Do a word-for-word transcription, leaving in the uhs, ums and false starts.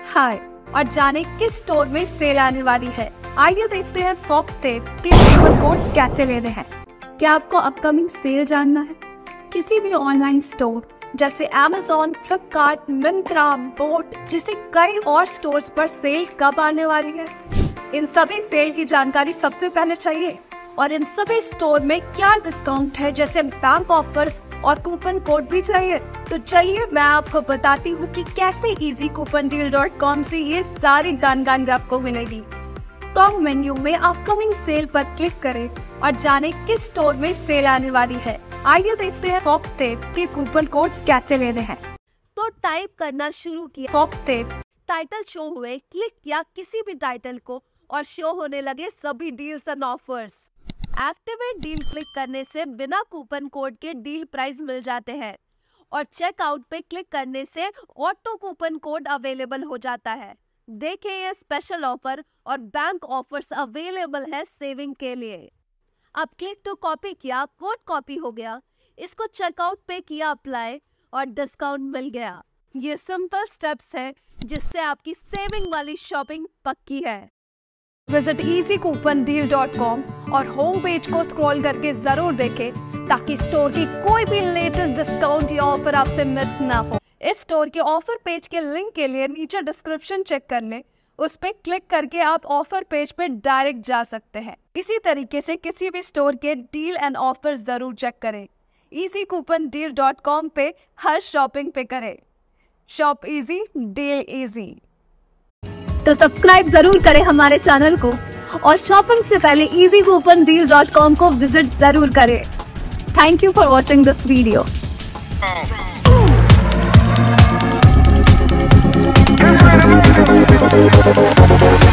हाय, और जाने किस स्टोर में सेल आने वाली है। आइए देखते हैं फॉक्सटेल के कूपन कोड्स कैसे लेने हैं। क्या आपको अपकमिंग सेल जानना है? किसी भी ऑनलाइन स्टोर जैसे अमेज़न, फ्लिपकार्ट, मिंत्रा, बोट जैसे कई और स्टोर्स पर सेल कब आने वाली है, इन सभी सेल की जानकारी सबसे पहले चाहिए। और इन सभी स्टोर में क्या डिस्काउंट है, जैसे बैंक ऑफर्स और कूपन कोड भी चाहिए। तो चलिए मैं आपको बताती हूँ कि कैसे easy coupon deal dot com से ये सारी जानकारी आपको मिलेगी। टॉप मेन्यू में अपकमिंग सेल पर क्लिक करें और जाने किस स्टोर में सेल आने वाली है। आइए देखते हैं फॉक्सटेल के कूपन कोड्स कैसे लेने हैं। तो टाइप करना शुरू किया फॉक्सटेल, टाइटल शो हुए, क्लिक किया किसी भी टाइटल को और शो होने लगे सभी deals and offers. Activate deal click करने से बिना कूपन कोड के डील प्राइस मिल जाते हैं और चेकआउट पे क्लिक करने से ऑटो कूपन कोड अवेलेबल हो जाता है। देखें ये स्पेशल ऑफर और बैंक ऑफर्स अवेलेबल है सेविंग के लिए। अब क्लिक टू कॉपी किया, कोड कॉपी हो गया, इसको चेकआउट पे किया अप्लाई और डिस्काउंट मिल गया। ये सिंपल स्टेप्स है जिससे आपकी सेविंग वाली शॉपिंग पक्की है। Visit easy coupon deal dot com और होम पेज को स्क्रॉल करके जरूर देखें ताकि स्टोर की कोई भी लेटेस्ट डिस्काउंट या ऑफर आपसे मिस ना हो। इस स्टोर के ऑफर पेज के लिंक के लिए नीचे डिस्क्रिप्शन चेक कर लें, उस पर क्लिक करके आप ऑफर पेज पे डायरेक्ट जा सकते हैं। इसी तरीके से किसी भी स्टोर के डील एंड ऑफर जरूर चेक करें। Easy coupon deal dot com पे हर शॉपिंग पे करें। Shop easy, deal easy. तो सब्सक्राइब जरूर करें हमारे चैनल को और शॉपिंग से पहले easy coupon deal dot com को विजिट जरूर करें। Thank you for watching this video.